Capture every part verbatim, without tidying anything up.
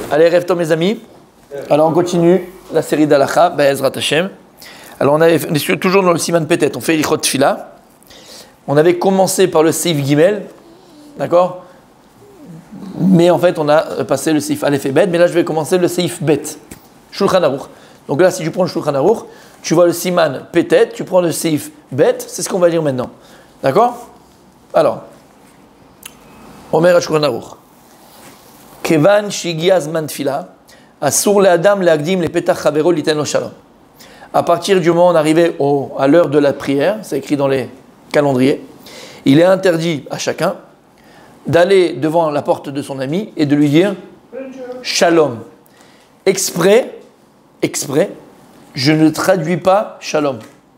Allez, rêve toi mes amis. Alors on continue la série d'Alacha, Be'ezrat Hashem. Alors on, avait, on est toujours dans le Siman Petet, on fait l'Ichot Tfila. On avait commencé par le Seif Gimel, d'accord? Mais en fait on a passé le Seif Aleph et Bet, mais là je vais commencer le Seif Bet, Shulchan Aruch. Donc là si tu prends le Shulchan Aruch, tu vois le Siman Petet, tu prends le Seif Bet, c'est ce qu'on va lire maintenant. D'accord? Alors, Omer à Shulchan Aruch. Kevan shigi azman tfila, asur le'adam le'agdim le'petach chavero liten lo shalom. À partir du moment où on arrivait au, à l'heure de la prière, c'est écrit dans les calendriers, il est interdit à chacun d'aller devant la porte de son ami et de lui dire shalom. Exprès, exprès, je ne traduis pas shalom.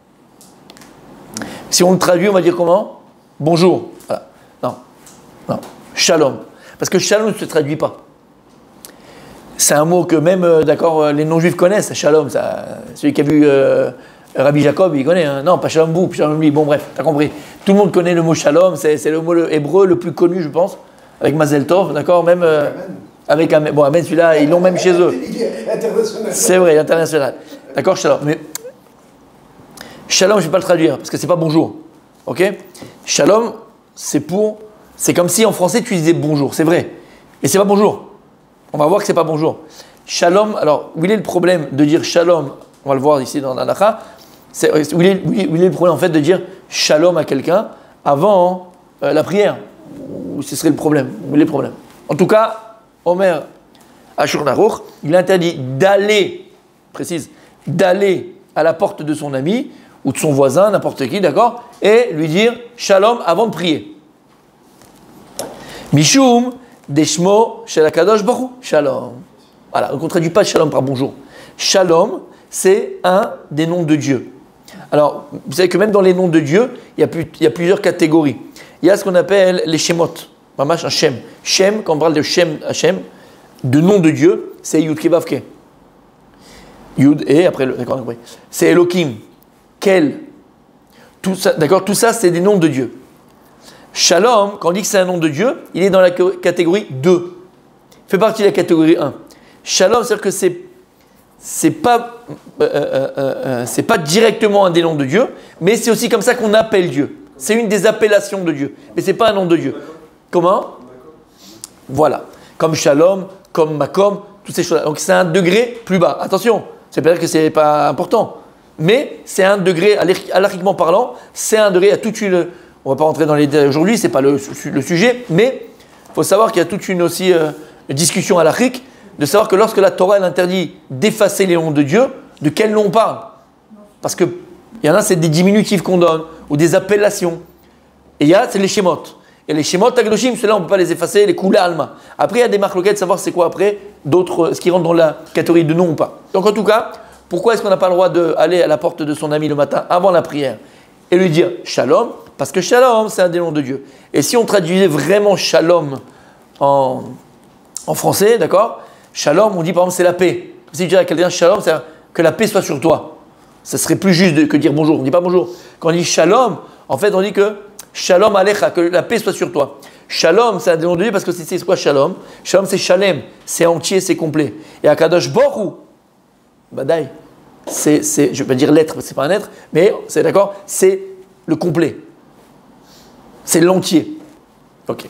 Si on le traduit, on va dire comment? Bonjour. Voilà. Non, non, shalom. Parce que shalom ne se traduit pas. C'est un mot que même, euh, d'accord, les non-juifs connaissent, shalom. Ça, celui qui a vu euh, Rabbi Jacob, il connaît. Hein. Non, pas shalom vous, shalom lui. Bon, bref, t'as compris. Tout le monde connaît le mot shalom. C'est, c'est le mot le, hébreu le plus connu, je pense, avec Mazel Tov, d'accord, même euh, avec Amen. Bon, Amen, celui-là, ils l'ont même chez eux. C'est vrai, international. D'accord, shalom. Mais shalom, je ne vais pas le traduire parce que c'est pas bonjour. Ok? Shalom, c'est pour. C'est comme si en français tu disais bonjour, c'est vrai. Mais c'est pas bonjour. On va voir que c'est pas bonjour. Shalom, alors où il est le problème de dire shalom? On va le voir ici dans l'Alacha. C'est, où, il est, où il est le problème en fait de dire shalom à quelqu'un avant euh, la prière? Où ce serait le problème? Où est le problème? En tout cas, Omer à Shulchan Aruch, il interdit d'aller, précise, d'aller à la porte de son ami ou de son voisin, n'importe qui, d'accord, et lui dire shalom avant de prier. Mishum deshmo shel hakadosh baruch hu shalom. Voilà, donc on ne traduit pas shalom par bonjour. Shalom, c'est un des noms de Dieu. Alors, vous savez que même dans les noms de Dieu, il y a, plus, il y a plusieurs catégories. Il y a ce qu'on appelle les shemot, mamash un shem. Shem, quand on parle de shem, Hashem, de nom de Dieu, c'est Yud Ke Vav Ke. Yud et après, le, d'accord, après. C'est Elohim, Kel. Tout ça, d'accord, tout ça, c'est des noms de Dieu. Shalom, quand on dit que c'est un nom de Dieu, il est dans la catégorie deux. Il fait partie de la catégorie un. Shalom, c'est-à-dire que c'est, c'est, pas, euh, euh, euh, c'est pas directement un des noms de Dieu, mais c'est aussi comme ça qu'on appelle Dieu. C'est une des appellations de Dieu, mais ce n'est pas un nom de Dieu. Comment? Voilà. Comme Shalom, comme Makom, toutes ces choses-là. Donc c'est un degré plus bas. Attention, c'est pas dire que ce n'est pas important, mais c'est un degré, halakhiquement parlant, c'est un degré à toute une... On ne va pas rentrer dans les détails aujourd'hui, ce n'est pas le, le sujet, mais il faut savoir qu'il y a toute une aussi euh, discussion halakhique de savoir que lorsque la Torah elle interdit d'effacer les noms de Dieu, de quel nom on parle? Parce qu'il y en a, c'est des diminutifs qu'on donne, ou des appellations. Et il y a, c'est les shemot. Et les shemot agdoshim, ceux-là, on ne peut pas les effacer, les kula alma. Après, il y a des marloquettes de savoir c'est quoi après, d'autres, ce qui rentre dans la catégorie de nom ou pas. Donc en tout cas, pourquoi est-ce qu'on n'a pas le droit d'aller à la porte de son ami le matin avant la prière et lui dire shalom? Parce que shalom, c'est un des noms de Dieu. Et si on traduisait vraiment shalom en, en français, d'accord? Shalom, on dit par exemple c'est la paix. Si tu dis à quelqu'un shalom, c'est que la paix soit sur toi. Ça serait plus juste de, que dire bonjour. On ne dit pas bonjour. Quand on dit shalom, en fait on dit que shalom alecha, que la paix soit sur toi. Shalom, c'est un des noms de Dieu parce que c'est, c'est quoi shalom? Shalom, c'est shalem, c'est entier, c'est complet. Et Akadosh Baruch Hu, badaï, c'est, c'est, je ne vais pas dire l'être, c'est pas un être, mais c'est d'accord, c'est le complet. C'est l'entier. Ok.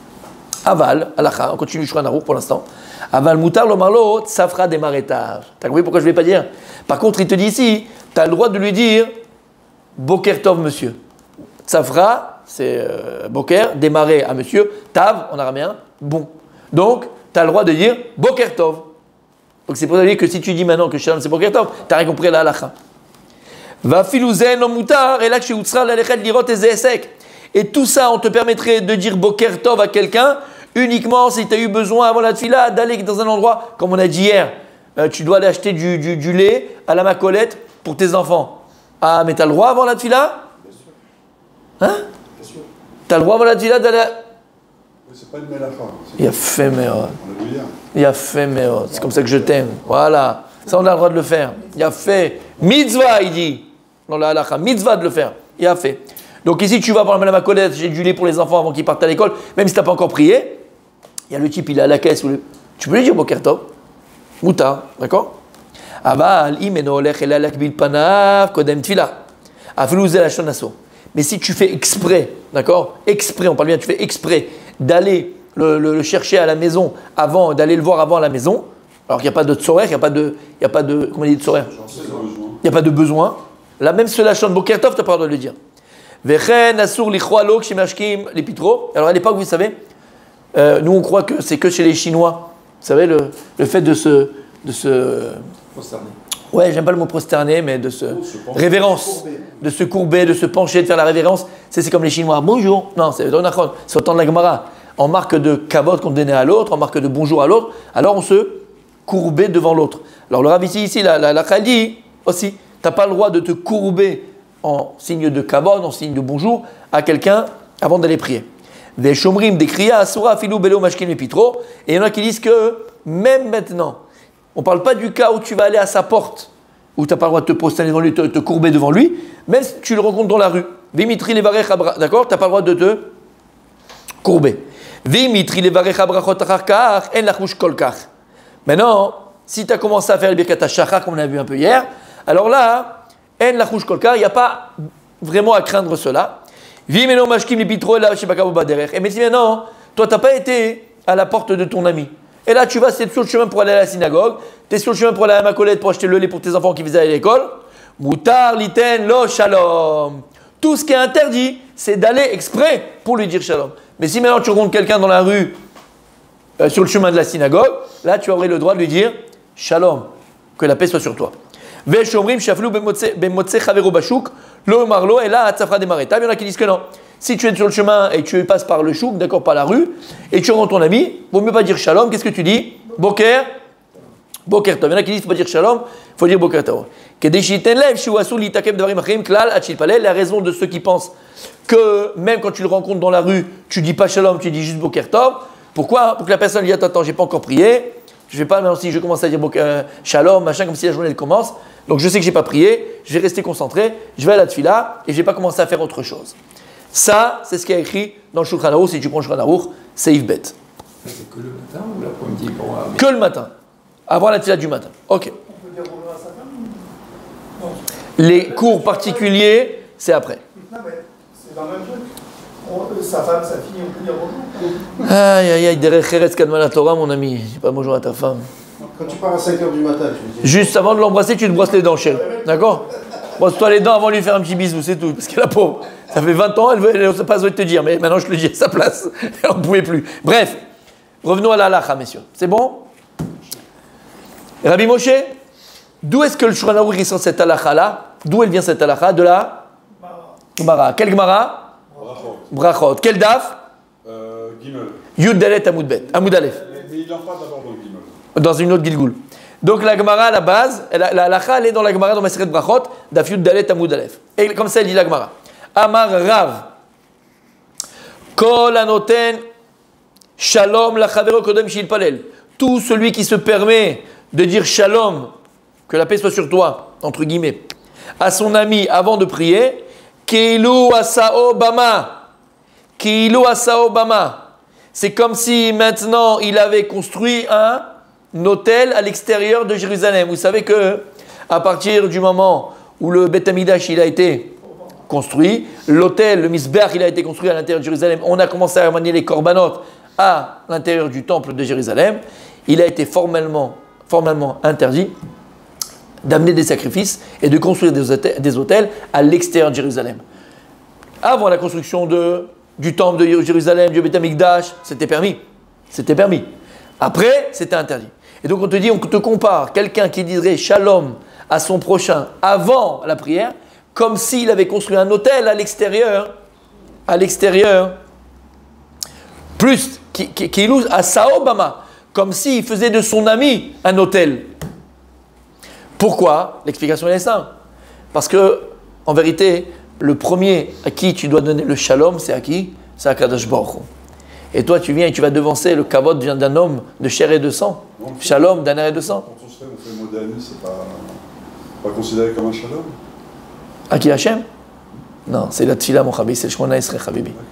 Aval, alacha, on continue Shulchan Aruch pour l'instant. Aval mutar lo marlo tsafra démarretav. T'as compris pourquoi je ne vais pas dire? Par contre, il te dit ici, tu as le droit de lui dire Boker Tov, monsieur. Tsafra, c'est euh, Boker, démarrer à monsieur. Tav, en araméen, bon. Donc, tu as le droit de dire Boker Tov. Donc, c'est pour ça que si tu dis maintenant que Shalom c'est Boker Tov, tu as rien compris à la halacha. Va filouzen lo mutar, et là que chez Utsra, l'alechet lirot et zesek. Et tout ça, on te permettrait de dire Boker Tov à quelqu'un uniquement si tu as eu besoin avant la tefila d'aller dans un endroit, comme on a dit hier, euh, tu dois aller acheter du, du, du lait à la macolette pour tes enfants. Ah, mais tu as le droit avant la tefila? Bien sûr. Hein? Bien sûr. Tu as le droit avant la tefila d'aller. À... Oui, c'est pas une mélacha. Il a fait méod. Il a fait méod. C'est comme ça que je t'aime. Voilà. Ça, on a le droit de le faire. Il a fait. Mitzvah, il dit. Dans la halakha. Mitzvah de le faire. Il a fait. Donc ici, tu vas prendre la macolette, j'ai du lait pour les enfants avant qu'ils partent à l'école, même si tu n'as pas encore prié. Il y a le type, il est à la caisse. Le... Tu peux lui dire Boker Tov. Moutar, d'accord? Aval, imeno olech el alakbil panav kodem tfila. Afilu ze lashon aso. Mais si tu fais exprès, d'accord? Exprès, on parle bien, tu fais exprès d'aller le, le, le chercher à la maison avant, d'aller le voir avant à la maison, alors qu'il n'y a pas de tsorer, il n'y a pas de, il n'y a pas de, comment on dit tsorer? Il n'y a pas de besoin. Là, même ce lachon bokertov, tu n'as pas le droit de le dire. Vechen asur lichroalo kshimashkim lipitro. Alors à l'époque, vous savez, euh, nous on croit que c'est que chez les Chinois. Vous savez, le, le fait de se, de se Prosterné. Ouais, j'aime pas le mot prosterner, mais de se Oh, se pencher, révérence, de se de se courber, de se pencher, de faire la révérence. C'est, c'est comme les Chinois. Bonjour. Non, c'est c'est autant de la Gemara. En marque de kavod qu'on donnait à l'autre, en marque de bonjour à l'autre. Alors on se courbait devant l'autre. Alors le Rav ici, ici, la la, la Chal dit aussi, t'as pas le droit de te courber en signe de kavod, en signe de bonjour à quelqu'un avant d'aller prier. Des shomrim, des kriya, asura, filou, belo, mashkin, epitro. Et il y en a qui disent que même maintenant, on ne parle pas du cas où tu vas aller à sa porte, où tu n'as pas le droit de te prosterner devant lui, te, te courber devant lui, même si tu le rencontres dans la rue. Vimitri levarech abra, d'accord? Tu n'as pas le droit de te courber. Vimitri levarech abrachot acharkach, en lachmush kolkach. Maintenant, si tu as commencé à faire le birkat hashachar, comme on a vu un peu hier, alors là, en lachmush kolkach, il n'y a pas vraiment à craindre cela. Vimeno mashkim lipitro la shebakabu baderech. Et mais si maintenant, toi, tu n'as pas été à la porte de ton ami, et là, tu vas, c'est sur le chemin pour aller à la synagogue, tu es sur le chemin pour aller à ma collègue pour acheter le lait pour tes enfants qui visaient à l'école. Moutar, liten, lo, shalom. Tout ce qui est interdit, c'est d'aller exprès pour lui dire shalom. Mais si maintenant tu rencontres quelqu'un dans la rue, euh, sur le chemin de la synagogue, là, tu aurais le droit de lui dire shalom, que la paix soit sur toi. Veshomrim, shaflu, bemotse, chavero, bashuk, lo, marlo, et là, atzafra, demareta. Il y en a qui disent que non. Si tu es sur le chemin et tu passes par le chouk, d'accord, par la rue, et tu rencontres ton ami, vaut mieux pas dire shalom, qu'est-ce que tu dis? Boker, boker tov. Il y en a qui disent qu'il faut pas dire shalom, il faut dire boker tov. La raison de ceux qui pensent que même quand tu le rencontres dans la rue, tu dis pas shalom, tu dis juste boker tov. Pourquoi? Pour que la personne dise attends, attends, j'ai pas encore prié, je vais pas, même si je commence à dire boker, euh, shalom, machin, comme si la journée elle commence, donc je sais que j'ai pas prié, je vais rester concentré, je vais à la tfila et je vais pas commencer à faire autre chose. Ça, c'est ce qui est écrit dans le Shulchan Aruch. Si tu prends le Shulchan Aruch, c'est Yves Bet. C'est que le matin ou l'après-midi pour moi? Que le matin. Avant la tfila du matin. Ok. On peut dire bonjour à sa femme? Non. Les cours particuliers, c'est après. Non, mais c'est dans le même truc. On, euh, sa femme, sa fille, on peut dire bonjour. Aïe, aïe, aïe, derech cheretz kadma la Torah, mon ami. Dis pas bonjour à ta femme. Quand tu pars à cinq heures du matin, tu me dis. Juste avant de l'embrasser, tu te brosses les dents, chérie. D'accord? Brosse-toi les dents avant de lui faire un petit bisou, c'est tout. Parce que la pauvre, ça fait vingt ans, elle ne sait pas ce que te dire, mais maintenant je te le dis à sa place. On ne pouvait plus. Bref, revenons à la halakha, messieurs. C'est bon? Rabbi Moshe, d'où est-ce que le Shulchan Aruch sort cette halakha-là? D'où elle vient cette halakha? De la Gemara. Quelle Gemara? Brachot. Brachot. Quel daf? Euh, Gimel. Yud Dalet Amud Bet. Amud Aleph. Mais il en parle d'abord dans le Gimel. Dans une autre Gilgoul. Donc la Gemara à la base, la, la halakha elle est dans la Gemara dans Maseret Brachot, daf Yud Dalet Amud Aleph. Et comme ça elle dit la Gemara. Amar Rav. Kol anoten shalom lachavero kodem shilpalel. Tout celui qui se permet de dire shalom, que la paix soit sur toi, entre guillemets, à son ami avant de prier, Keilu asao bama. Keilu asao bama. C'est comme si maintenant il avait construit un hôtel à l'extérieur de Jérusalem. Vous savez que à partir du moment où le Beth Amikdash il a été construit, l'hôtel, le Misbeach, il a été construit à l'intérieur de Jérusalem. On a commencé à manier les korbanot à l'intérieur du temple de Jérusalem. Il a été formellement, formellement interdit d'amener des sacrifices et de construire des hôtels, des hôtels à l'extérieur de Jérusalem. Avant la construction de, du temple de Jérusalem, du Beth Amikdash, c'était permis. C'était permis. Après, c'était interdit. Et donc on te dit, on te compare quelqu'un qui dirait shalom à son prochain avant la prière, comme s'il avait construit un hôtel à l'extérieur, à l'extérieur, plus qui loue à Saobama, comme s'il faisait de son ami un hôtel. Pourquoi? L'explication est simple. Parce que, en vérité, le premier à qui tu dois donner le shalom, c'est à qui? C'est à Kadosh Baruch Hu. Et toi, tu viens et tu vas devancer le kavod vient d'un homme de chair et de sang. Non, shalom d'un air et de sang. Quand on se fait, on fait le mot d'ami, c'est pas, pas considéré comme un shalom? À qui Hachem? Non, c'est la tfila, mon chabi, c'est le Shmona Esrei, Habibi.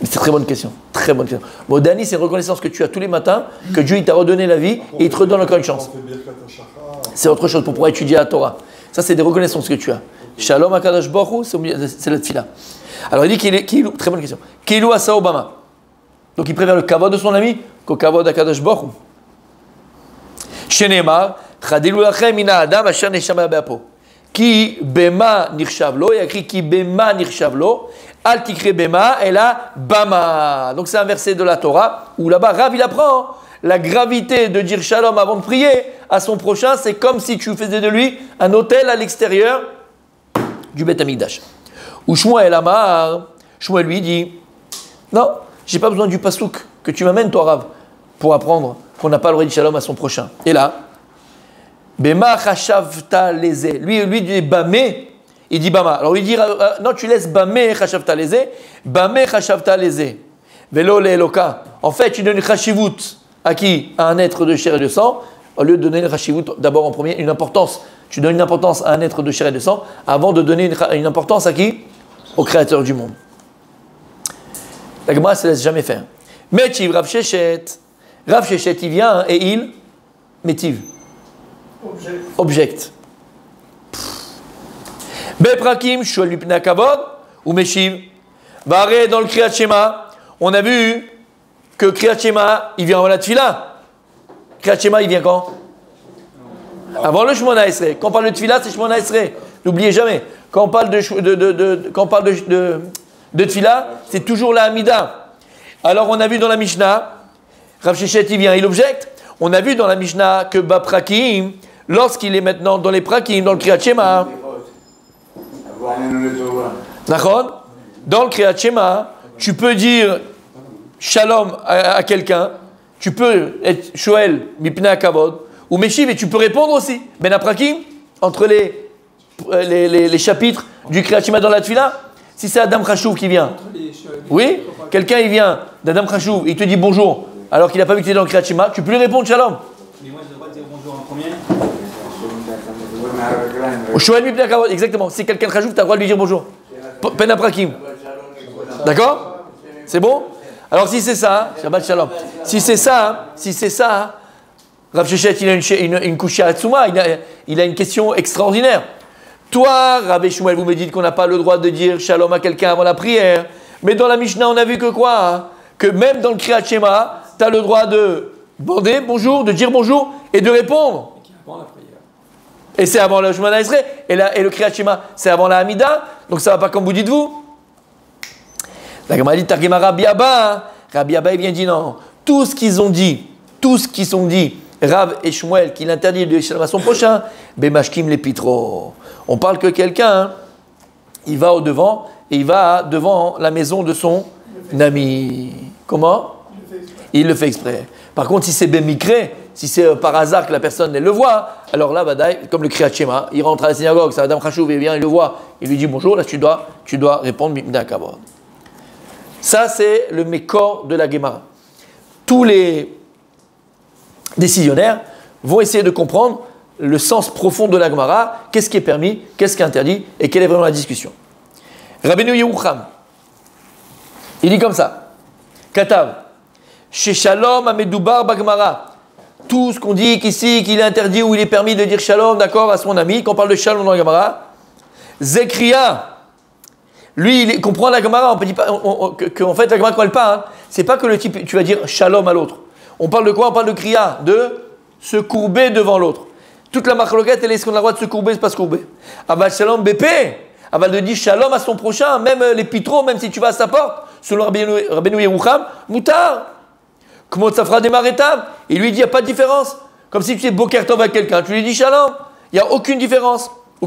C'est très bonne question. Très bonne question. Bon, Dani, c'est une reconnaissance que tu as tous les matins, que Dieu il t'a redonné la vie et il te redonne encore une chance. C'est autre chose pour pouvoir étudier la Torah. Ça, c'est des reconnaissances que tu as. Shalom Akadosh Baruch Hu, c'est la tefila. Alors il dit qu'il est, qu'il, très bonne question. Kilu asa Obama. Donc il préfère le kavod de son ami qu'au kavod d'Akadosh Baruch Hu. Shenemar, chadilu lachem mina adam asher neshama be'apo. Ki bema nirshav lo. Il y a écrit ki bema nirshav lo. Al tikre bema et la bama. Donc c'est un verset de la Torah où là-bas Rav il apprend la gravité de dire shalom avant de prier à son prochain. C'est comme si tu faisais de lui un hôtel à l'extérieur du Beth Amikdash. Ou Shmuel Amar, Shmuel lui dit non, j'ai pas besoin du pasouk que tu m'amènes toi Rav pour apprendre qu'on n'a pas le droit de dire shalom à son prochain. Et là, bema chashavta leze. Lui lui dit bamé. Il dit Bama. Alors il dit euh, non, tu laisses Bamé chashavta leze, Bamé chashavta leze. Velo le eloka. En fait, tu donnes une chashivut à qui? À un être de chair et de sang, au lieu de donner une chashivut d'abord en premier, une importance. Tu donnes une importance à un être de chair et de sang avant de donner une, une importance à qui? Au créateur du monde. La Gemara ne se laisse jamais faire. Metiv Rav Sheshet. Rav Sheshet, il vient et il métive. Object. Objecte. Beprakim, Shuel Mipnei Kavod, ou Meshiv. Barré dans le Kriyat Shema, on a vu que Kriyat Shema, il vient avant la Tfila. Kriyat Shema, il vient quand? Avant le Shemona Esrei. Quand on parle de Tfila, c'est Shemona Esrei. N'oubliez jamais. Quand on parle de, de, de, de, quand on parle de, de, de Tfila, c'est toujours la Hamida. Alors on a vu dans la Mishnah, Rav Sheshet, il vient, il objecte. On a vu dans la Mishnah que Baprakim, lorsqu'il est maintenant dans les Prakim, dans le Kriyat Shema, d'accord? Dans le Kriyat Shema, tu peux dire Shalom à, à quelqu'un, tu peux être Shoel Mipnei Kavod, ou Meshiv, et tu peux répondre aussi. Ben Aprakim, entre les, les, les, les chapitres du Kriyat Shema dans la Tfila, si c'est Adam Khashouv qui vient, oui, quelqu'un il vient d'Adam Khashouv, il te dit bonjour, alors qu'il n'a pas vu que tu es dans le Kriyat Shema, tu peux lui répondre Shalom. Mais moi, je ne dois pas dire bonjour en premier. Shoel Mipnei Kavod, exactement. Si quelqu'un de Khashouv, tu as le droit de lui dire bonjour. Ben Aprakim. D'accord? C'est bon? Alors si c'est ça, Shabbat Shalom. Si c'est ça, si c'est ça, Rav Sheshet, il a une, une, une kusha atsuma, il a, il a une question extraordinaire. Toi, Rabbi Shmuel, vous me dites qu'on n'a pas le droit de dire Shalom à quelqu'un avant la prière. Mais dans la Mishnah, on a vu que quoi hein? Que même dans le Kriyat Shema, tu as le droit de demander bonjour, de dire bonjour et de répondre. Avant la prière. Et c'est avant le Shemona Esrei. Et, la, et le Kriyat Shema, c'est avant la Hamida. Donc ça ne va pas comme vous dites vous. La Gemara dit Targema Rabbi Abba. Rabbi Abba, il vient dire non. Tout ce qu'ils ont dit, tout ce qu'ils ont dit, Rav et Shmuel, qu'il interdit de dire Shalom à son prochain, Bemashkim les pitro. On parle que quelqu'un, il va au devant et il va devant la maison de son ami. Comment? Il le fait exprès. Par contre, si c'est Bemikre, si c'est euh, par hasard que la personne elle le voit, alors là, Badaï, comme le Kriyat Shema, il rentre à la synagogue, c'est Adam Khashouv, il vient, il le voit, il lui dit bonjour, là tu dois, tu dois répondre Mipnei Kavod. Ça, c'est le mécor de la Gemara. Tous les décisionnaires vont essayer de comprendre le sens profond de la Gemara, qu'est-ce qui est permis, qu'est-ce qui est interdit, et quelle est vraiment la discussion. Rabbeinu Yerucham, il dit comme ça, Katav, chez Shalom Amedoubar Bagmara, tout ce qu'on dit qu'ici, qu'il est interdit ou il est permis de dire Shalom, d'accord, à son ami, quand on parle de Shalom dans la Gemara, Zekria, lui, il comprend la Gemara, on peut dire pas, qu'en fait, la Gemara, quand elle parle, c'est pas que le type, tu vas dire Shalom à l'autre. On parle de quoi? On parle de Kriya, de se courber devant l'autre. Toute la marloquette, elle est-ce qu'on a le droit de se courber, c'est pas se courber. Aval Shalom B P, aval de dire Shalom à son prochain, même les pitros, même si tu vas à sa porte, selon Rabbeinu Yerucham, Moutar. Comment ça fera des marétables? Il lui dit, il n'y a pas de différence. Comme si tu es Boker Tov avec quelqu'un, tu lui dis Shalom. Il n'y a aucune différence. Et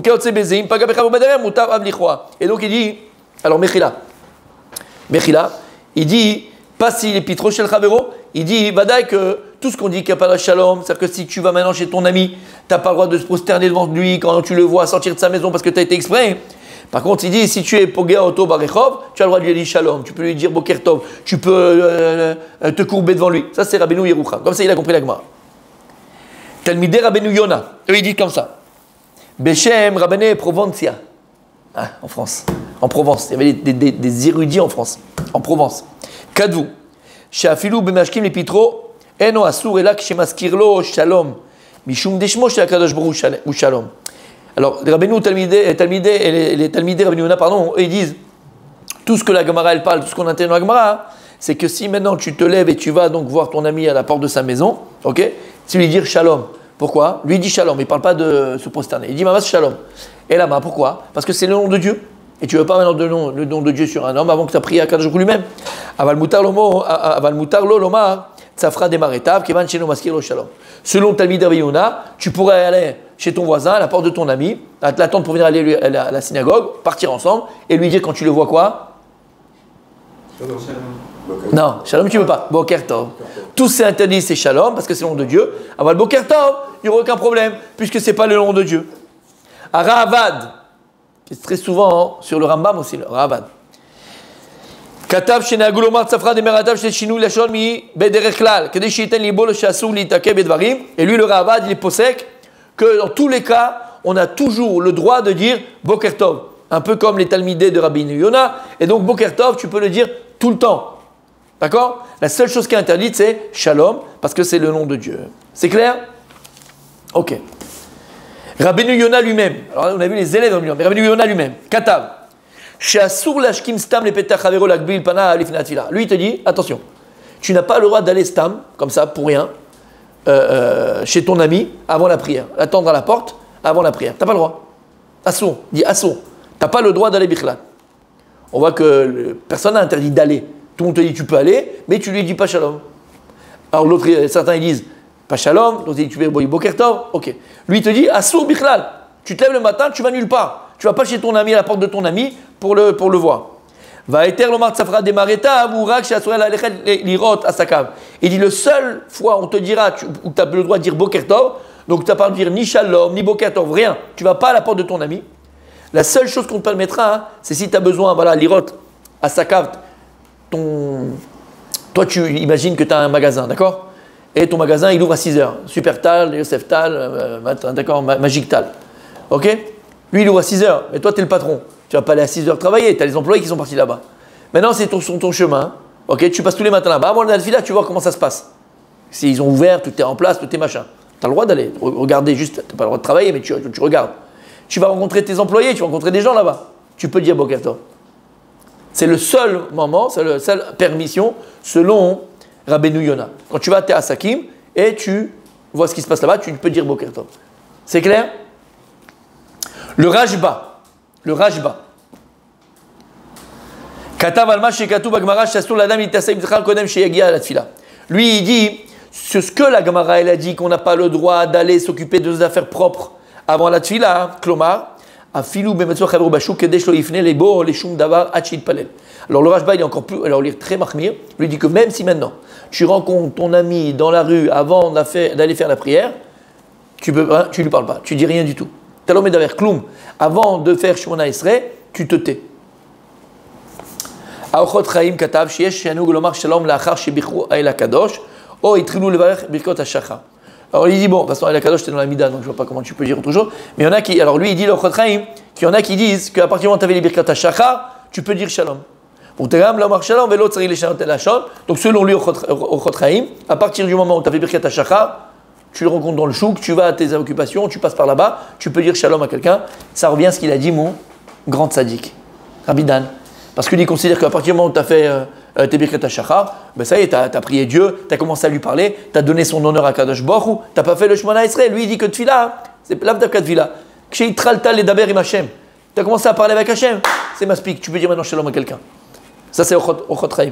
donc il dit, alors Mechila, Mechila, il dit, pas si les pitros chez le Chavero, il dit, Badaï, que tout ce qu'on dit qu'il n'y a pas de Shalom, c'est-à-dire que si tu vas maintenant chez ton ami, tu n'as pas le droit de se prosterner devant lui quand tu le vois sortir de sa maison parce que tu as été exprès. Par contre, il dit, si tu es Pogea Oto Barechov, tu as le droit de lui dire Shalom, tu peux lui dire Boker Tov, tu peux euh, euh, te courber devant lui. Ça, c'est Rabbeinu Yerucham. Comme ça, il a compris la Gemara. Talmidei Rabbeinu Yona. Eux, ils disent comme ça. Beshem Rabbene Provencia. Ah, en France. En Provence. Il y avait des, des, des érudits en France. en Provence. Kadvu. Sheafilu b'mashkim lepitro, eno asur elak shemaskirlo shalom. Mishum deshmo shel HaKadosh Baruch Hu shalom. Alors, les Rabbeinu Talmidei, Talmidei et les, les Talmidei Rabbeinu Yonah, pardon, eux, ils disent, tout ce que la Gemara, elle parle, tout ce qu'on intègre dans la Gemara, c'est que si maintenant tu te lèves et tu vas donc voir ton ami à la porte de sa maison, ok, tu lui dis shalom. Pourquoi? Lui il dit shalom, il ne parle pas de se prosterner, il dit mamas shalom. Et là-bas, pourquoi? Parce que c'est le nom de Dieu. Et tu ne veux pas maintenant le nom, le nom de Dieu sur un homme avant que tu aies prié à Kadosh Baruch Hu lui-même. Aval mutar lo lomar, tzafra demaretav, kevan sheno maskir lo shalom. Selon Talmidei Rabbeinu Yonah, tu pourrais aller chez ton voisin, à la porte de ton ami, l'attendre pour venir aller à la, à la synagogue, partir ensemble, et lui dire quand tu le vois quoi? Shalom. Non, shalom tu ne veux pas. Boker Tov. Tout c'est interdit, c'est shalom, parce que c'est le nom de Dieu. Aval Boker Tov, il n'y aura aucun problème, puisque ce n'est pas le nom de Dieu. À Ravad, c'est très souvent hein, sur le Rambam aussi, le Ravad. Katav shenagu lomar tzafra demeratav shel shinu lashon mi bederech klal, kedei sheiten libo lo she'asur litakeh bedvarim. Et lui, le Ravad, il est possèque que dans tous les cas, on a toujours le droit de dire Boker Tov, un peu comme les Talmidei de Rabbeinu Yonah. Et donc Boker Tov, tu peux le dire tout le temps. D'accord? La seule chose qui est interdite, c'est Shalom, parce que c'est le nom de Dieu. C'est clair? Ok. Rabbeinu Yonah lui-même, alors on a vu les élèves de mais Rabbeinu Yonah lui-même, Katav, She'asur lashkim stam lepetach havero lagbil pana lifnei tefila. Lui, il te dit, attention, tu n'as pas le droit d'aller stam, comme ça, pour rien, euh, euh, chez ton ami, avant la prière. Attendre à la porte, avant la prière. Tu n'as pas le droit. Assour, dit assour. Tu n'as pas le droit d'aller bichlal. On voit que le, personne n'a interdit d'aller. Tout le monde te dit, tu peux aller, mais tu lui dis pas shalom. Alors l'autre, certains ils disent, pas shalom, l'autre il dit, tu veux boker tov, ok. Lui il te dit, assour bichlal. Tu te lèves le matin, tu vas nulle part. Tu vas pas chez ton ami, à la porte de ton ami, pour le, pour le voir. Va eter lomar tzafra demareta mourak she'asur l'alechet lirot asakav. Il dit, le seul fois où on te dira, tu, où tu as le droit de dire boker tov, donc tu n'as pas le droit de dire ni shalom, ni boker tov, rien. Tu vas pas à la porte de ton ami. La seule chose qu'on te permettra, hein, c'est si tu as besoin, voilà, lirot asakav, ton... toi tu imagines que tu as un magasin, d'accord? Et ton magasin il ouvre à six heures. Super Tal, Yosef Tal, euh, d'accord, Magic Tal. Ok? Lui il ouvre à six heures, mais toi tu es le patron. Tu vas pas aller à six heures travailler, tu as les employés qui sont partis là-bas. Maintenant c'est ton, ton chemin, ok? Tu passes tous les matins là-bas. Avant la fila, tu vois comment ça se passe. S'ils ont ouvert, tout est en place, tout est machin. Tu as le droit d'aller regarder juste, tu n'as pas le droit de travailler, mais tu, tu regardes. Tu vas rencontrer tes employés, tu vas rencontrer des gens là-bas. Tu peux dire Boker Tov. C'est le seul moment, c'est la seule permission selon Rabbeinu Yonah. Quand tu vas à Tes Asakim et tu vois ce qui se passe là-bas, tu peux dire Boker Tov. C'est clair? Le Rajba, le Rajba. Katav alma shekatu bagmara shasur ladam itasei b'tzachar kodem sheyagia la tfila. Lui il dit ce que la Gemara elle a dit qu'on n'a pas le droit d'aller s'occuper de nos affaires propres avant la tfila, klomar. Alors le Rajba il est encore plus, alors il est très mahmir, lui dit que même si maintenant tu rencontres ton ami dans la rue avant d'aller faire la prière, tu ne hein, lui parles pas, tu dis rien du tout. Talomé d'aver kloum, avant de faire Shemona Esrei, tu te tais. Aochot Chaim katav sheyesh she'anug lomar shalom la'achar shebichru ha'el hakadosh o itchilu levarech birkot hashachar. Alors il dit, bon, de toute façon, El Kadosh, c'était dans la Mida, donc je ne vois pas comment tu peux dire autre chose. Mais il y en a qui, alors lui, il dit, le Ochot Chaim, qu'il y en a qui disent qu'à partir du moment où tu avais les Birkat HaShachar, tu peux dire Shalom. Donc selon lui, Ochot Chaim, à partir du moment où tu avais Birkat HaShachar, tu le rencontres dans le chouk, tu vas à tes occupations, tu passes par là-bas, tu peux dire Shalom à quelqu'un. Ça revient à ce qu'il a dit, mon grand tzaddik, Rabbi Dan. Parce qu'il considère qu'à partir du moment où tu as fait euh, tes Birkat HaShachar, ben ça y est, tu as prié Dieu, tu as commencé à lui parler, tu as donné son honneur à Kadosh Baruch Hu, tu n'as pas fait le Shemona Esrei. Lui, il dit que Tfila, c'est l'Avdavka Tfila. Kshe Yitralta ledaber im Hashem. Tu as commencé à parler avec Hashem, c'est maspik. Tu peux dire maintenant Shalom à quelqu'un. Ça, c'est Ochot Chaim.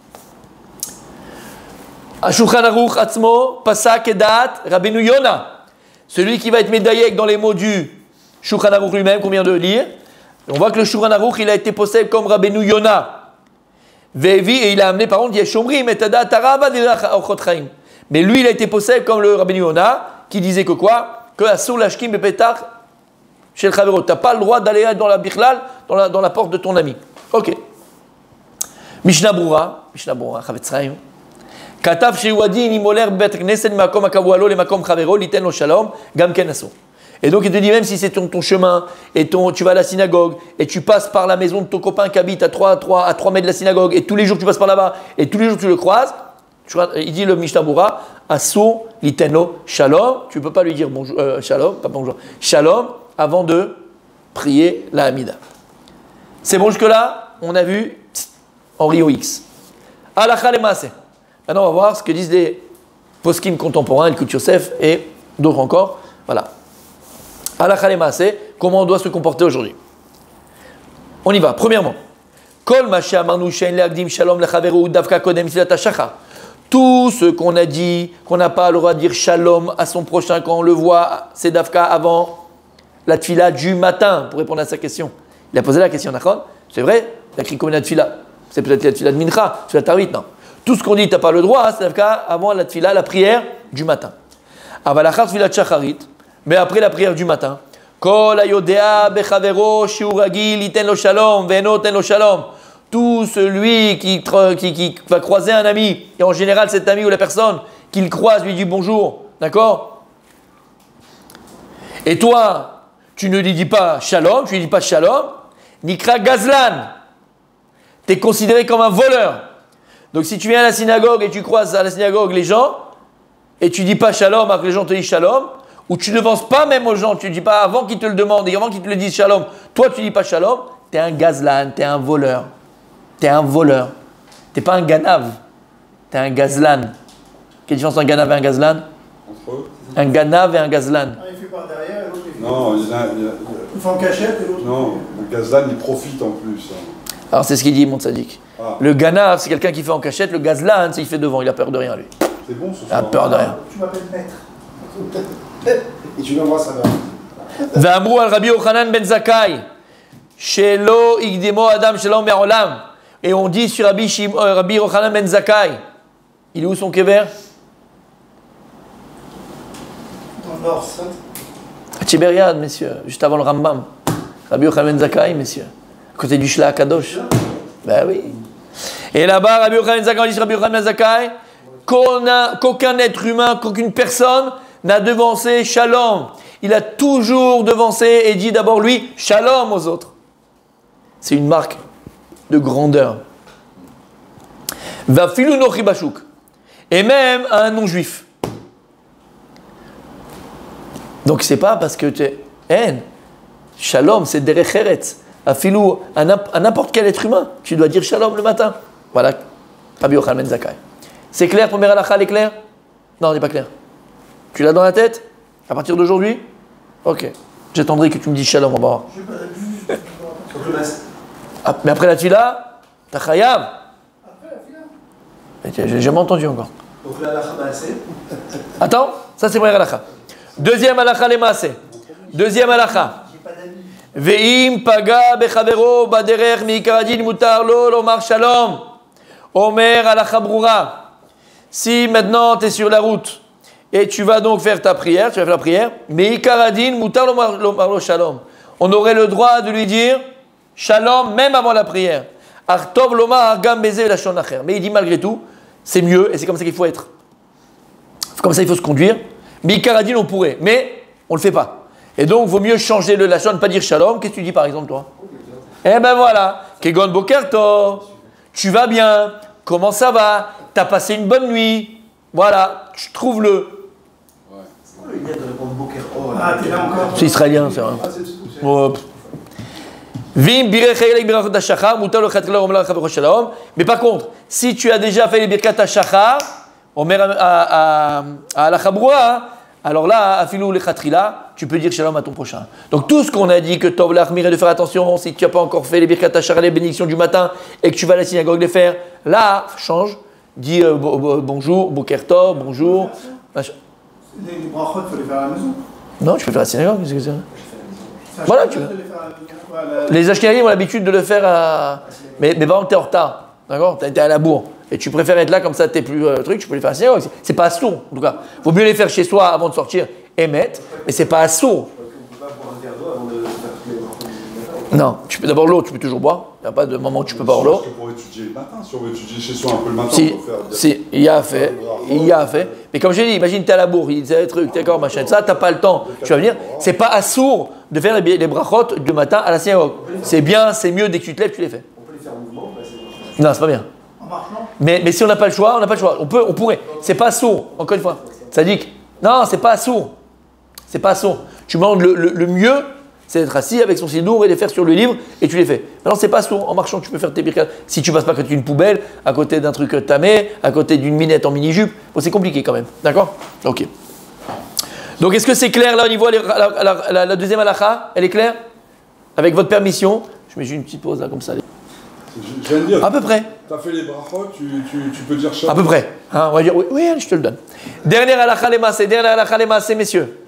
Ashulchan Aruch Atzmo, Pasak Edat, Rabbeinu Yonah. Celui qui va être médaillé dans les mots du Shulchan Aruch lui-même, qu'on vient de lire. On voit que le Shulchan Aruch, il a été possédé comme Rabbeinu Yonah. Vevi, et il a amené par contre, Yeshomri, Metada, Tarava, Ochot Chaim. Mais lui, il a été possédé comme le Rabbeinu Yonah, qui disait que quoi? Que Asur Lashkim Bepetar chez le Chavero. Tu n'as pas le droit d'aller dans la Bichlal, dans la, dans la porte de ton ami. Ok. Mishnah Brura, Mishnah Brura, Chavetz Chaim. Katav Shewadi, Nimoler, Bet Knesset, Makom Akavualo, le Makom Chavero, Liten lo Shalom, Gam Ken Asur. Et donc il te dit, même si c'est ton, ton chemin, et ton, tu vas à la synagogue, et tu passes par la maison de ton copain qui habite à trois mètres de la synagogue, et tous les jours tu passes par là-bas, et tous les jours tu le croises, tu, il dit le Mishnah Berurah, Asur liteno shalom, tu ne peux pas lui dire bonjour, euh, shalom, pas bonjour, shalom, avant de prier la Hamida. C'est bon jusque-là? On a vu en Rio X. Halakha le maaseh. Maintenant on va voir ce que disent les poskim contemporains, le Kut Yosef et d'autres encore. Voilà. Halakha le maaseh, comment on doit se comporter aujourd'hui. On y va. Premièrement, Kol ma she'amarnu she'en le'akdim shalom lechaveru davka kodem tfilat hashachar. Tout ce qu'on a dit, qu'on n'a pas le droit de dire shalom à son prochain quand on le voit, c'est davka avant la tfila du matin, pour répondre à sa question. Il a posé la question, d'accord? C'est vrai, il a écrit combien de tfila? C'est peut-être la tfila de mincha, tfila tarawih, non. Tout ce qu'on dit, tu n'as pas le droit, c'est davka avant la tfila, la prière du matin. Avalachar tfila shacharit, mais après la prière du matin, Kol ayodea bechavero shiur ragil iten lo shalom ve'eno ten lo shalom. Tout celui qui, qui, qui va croiser un ami, et en général cet ami ou la personne qu'il croise lui dit bonjour, d'accord? Et toi, tu ne lui dis pas shalom, tu ne lui dis pas shalom, nikra gazlan. Tu es considéré comme un voleur. Donc si tu viens à la synagogue et tu croises à la synagogue les gens, et tu ne dis pas shalom alors que les gens te disent shalom, ou tu ne devances pas même aux gens, tu ne dis pas avant qu'ils te le demandent et avant qu'ils te le disent shalom, toi tu ne dis pas shalom, tu es un gazlan, tu es un voleur. Tu es un voleur. Tu n'es pas un ganav. Tu es un gazlan. Quelle différence entre un ganav et un gazlan? Entre eux? Un ganav et un gazlan. Ah, il fait par derrière, l'autre il fait. Non, il y a, il y a- Il fait en cachette et l'autre. non, le gazlan il profite en plus. Alors c'est ce qu'il dit, mon tzaddik. Ah, Le ganav, c'est quelqu'un qui fait en cachette. Le gazlan, c'est qu'il fait devant. Il a peur de rien, lui. c'est bon ce Il a soir. peur de rien. Tu m'appelles maître. Et tu l'envoies sa mère. V'amrou al Rabbi Yochanan ben Zakkai, shelo igdemo adam shelo me'olam. Et on dit sur Rabbi, Shim, euh, Rabbi Yochanan ben Zakkai, il est où son kever? Dans le nord, ça. À Tibériade, messieurs, juste avant le Rambam. Rabbi Yochanan ben Zakkai, messieurs, à côté du Shla Kadosh. Ben oui. Et là-bas, Rabbi Yochanan ben Zakkai, on dit sur Rabbi Yochanan ben Zakkai, qu'on a- qu'aucun être humain, qu'aucune personne n'a devancé Shalom. Il a toujours devancé et dit d'abord lui Shalom aux autres. C'est une marque de grandeur. Va filou nochi bashuk. Et même à un non-juif. Donc c'est pas parce que tu es haine. Shalom, c'est derech eretz. À filou, à n'importe quel être humain, tu dois dire shalom le matin. Voilà, Rabbi Yochanan ben Zakkai. C'est clair, première halakha, elle est claire? Non, elle n'est pas claire. Tu l'as dans la tête? À partir d'aujourd'hui? Ok. J'attendrai que tu me dises shalom, on va voir. Je sais pas, juste. Surtout là, c'est- Ah, mais après la tfila, t'as chayav. Après la fila. Mais tiens, j'ai jamais entendu encore. donc là, la c'est. Attends, ça c'est première halakha. Deuxième halakha les maaseh. Deuxième halakha. J'ai pas d'amis. Ve'im paga bechavero baderech mi'ikaradin mutar lo lomar shalom. Omer halakha brura. Si maintenant tu es sur la route et tu vas donc faire ta prière, tu vas faire la prière, mi'ikaradin mutar lomar lomar lo shalom. On aurait le droit de lui dire shalom même avant la prière. Artov lomar gam beze lashon acher. Mais il dit malgré tout, c'est mieux et c'est comme ça qu'il faut être. Comme ça il faut se conduire. Mi'ikaradin on pourrait, mais on ne le fait pas. Et donc, vaut mieux changer le lachon, ne pas dire shalom. Qu'est-ce que tu dis par exemple, toi? Eh ben voilà. Kegon boker tov. Tu vas bien. Comment ça va? T'as passé une bonne nuit. Voilà. Tu trouves le. C'est quoi le lien de répondre Boker Oh Ah, t'es là encore. C'est israélien, c'est vrai. Ah, c'est tout. c'est- Oh, pff. Vim birech hayelek birachot hashachar, mutar lo chatchila omla chavero shalom. Mais par contre, si tu as déjà fait les birkat hashachar, omer à à à la chabroua, alors là, afilou le chatrila, tu peux dire shalom à ton prochain. Donc tout ce qu'on a dit que tov l'achmir et de faire attention, si tu n'as pas encore fait les birkat hashachar, les bénédictions du matin, et que tu vas à la synagogue les faire, là, change, dis euh, bo- bo- bonjour, boker tov, bonjour. Machin. Les les brachot, il faut les faire à la maison. Non, tu peux faire à la synagogue, qu'est-ce que c'est? C'est un Voilà, chacun tu veux. de les faire à la maison. Voilà. Les Ashkenazim ont l'habitude de le faire à. Mais, mais par exemple, tu es en retard. D'accord? Tu es à la bourre. Et tu préfères être là comme ça, tu plus euh, truc, tu peux les faire à la synagogue. C'est- C'est pas sourd, en tout cas. Vaut mieux les faire chez soi avant de sortir et mettre. Mais c'est pas sourd. Parce qu'on peut pas boire un verre d'eau avant de faire tous les brachot du matin. Non. Tu peux d'abord l'eau, tu peux toujours boire. n'y a pas de moment où tu peux pas avoir l'eau. Parce que pour étudier le matin, si on veut étudier chez soi un peu le matin, Si, on peut faire. si, il y a fait, il y a fait. Mais comme je l'ai dit, imagine tu es à la bourre, il dit des trucs, d'accord, machin, ça, tu n'as pas le temps, tu vas venir. C'est pas assourd de faire les, les brachot du matin à la synagogue. C'est bien, c'est mieux, dès que tu te lèves, tu les fais. On peut les faire en mouvement, bah, c'est Non, c'est pas bien. En marchant. Mais, mais si on n'a pas le choix, on n'a pas le choix. On peut, on pourrait. C'est pas sourd, encore une fois. Ça dit que, non, c'est pas sourd. C'est pas sourd. Tu demandes le, le, le mieux, c'est d'être assis avec son sidour et les faire sur le livre et tu les fais. Maintenant, c'est pas sourd. En marchant, tu peux faire tes birkat. Si tu passes pas à côté d'une poubelle, à côté d'un truc tamé, à côté d'une minette en mini-jupe, bon, c'est compliqué quand même. D'accord? Ok. Donc, est-ce que c'est clair là au niveau de la, la, la, la, la deuxième halakha? Elle est claire? Avec votre permission, je mets juste une petite pause là comme ça. Je je viens de dire, À peu près. tu as fait les brachot, tu, tu, tu peux dire À shalom. peu près. Hein, on va dire oui, oui, je te le donne. Dernière halakha les massés, dernière halakha les massés, messieurs.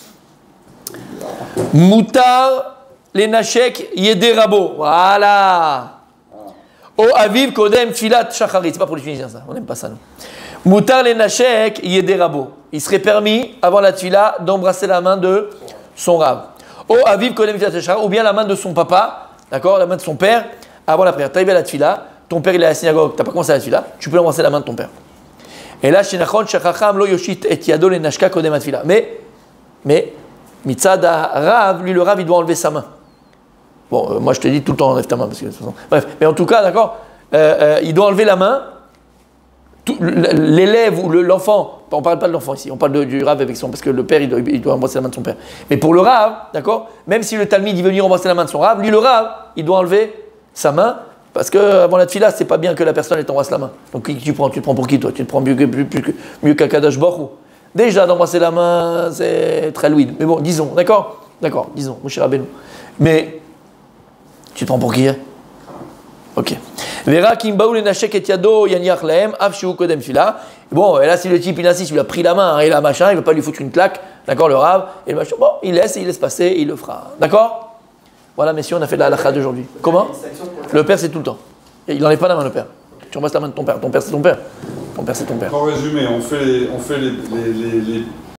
Moutar les nashek yederabo. Voilà. O aviv kodem filat shacharit. C'est pas pour les Tunisiens ça, on n'aime pas ça nous. Moutar les nashek yederabo. Il serait permis avant la tfila d'embrasser la main de son rab. O aviv kodem filat shacharit. Ou bien la main de son papa, d'accord, la main de son père avant la prière. Tu arrives à la tfila, ton père il est à la synagogue, tu n'as pas commencé à la tfila, tu peux embrasser la main de ton père. Et là, chez Nachon, Shachacham lo yoshit et yado le nashka kodem atfila. Mais, mais, mitzad Rav, lui le Rav, il doit enlever sa main. Bon, euh, moi je te dis tout le temps enlève ta main. Parce que, de toute façon, bref, mais en tout cas, d'accord, euh, euh, il doit enlever la main. Tout, l'élève ou le, l'enfant, on ne parle pas de l'enfant ici, on parle de, du Rav avec son, parce que le père il doit, il doit embrasser la main de son père. Mais pour le Rav, d'accord, même si le Talmid il veut venir embrasser la main de son Rav, lui le Rav, il doit enlever sa main. Parce qu'avant la tfila, c'est pas bien que la personne elle t'embrasse la main. Donc qui tu prends? Tu te prends pour qui toi? Tu te prends mieux, plus, plus, mieux qu'à Kadosh Baruch Hu. Déjà d'embrasser la main, c'est très louide. Mais bon, disons, d'accord? D'accord, disons, mon cher Rabbeinu. Mais tu te prends pour qui? Ok. Vera kimbaou le nashek et yado yaniach lahem afshu kodem tfila. Bon, et là si le type il insiste, il a pris la main et la machin, il veut pas lui foutre une claque, d'accord, le Rav, et le machin, bon, il laisse, il laisse passer, il le fera. D'accord? Voilà, messieurs, on a fait la halakha d'aujourd'hui. Comment? Le père, c'est tout le temps. Il n'enlève pas la main, le père. Tu embrasses la main de ton père. Ton père, c'est ton père. Ton père, c'est ton père. En résumé, on fait les, on fait les, les, les, les